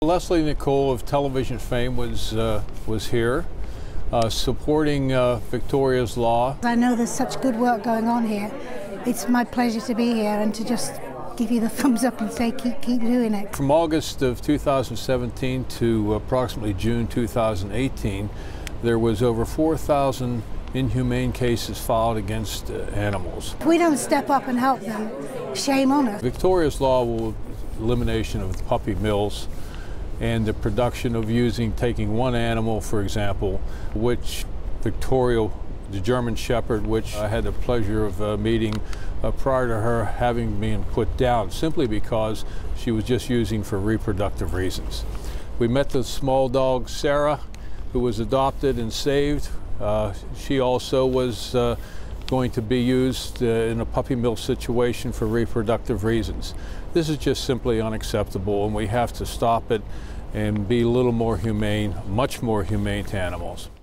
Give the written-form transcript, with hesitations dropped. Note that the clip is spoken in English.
Lesley Nicol of television fame was here supporting Victoria's Law. I know there's such good work going on here. It's my pleasure to be here and to just give you the thumbs up and say keep doing it. From August of 2017 to approximately June 2018, there was over 4,000 inhumane cases filed against animals. If we don't step up and help them, shame on us. Victoria's Law will elimination of the puppy mills and the production of taking one animal, for example, which Victoria, the German Shepherd, which I had the pleasure of meeting prior to her having been put down, simply because she was just using for reproductive reasons. We met the small dog Sarah, who was adopted and saved. She also was going to be used in a puppy mill situation for reproductive reasons. This is just simply unacceptable, and we have to stop it and be a little more humane, much more humane to animals.